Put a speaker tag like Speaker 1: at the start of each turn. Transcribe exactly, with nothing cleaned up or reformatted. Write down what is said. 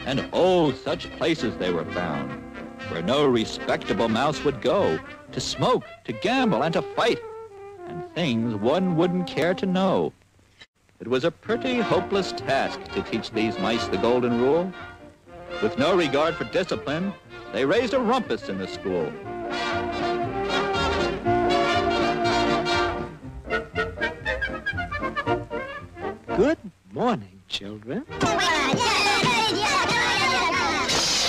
Speaker 1: And oh, such places they were found, where no respectable mouse would go, to smoke, to gamble, and to fight, and things one wouldn't care to know. It was a pretty hopeless task to teach these mice the golden rule. With no regard for discipline, they raised a rumpus in the school.
Speaker 2: Good morning, children.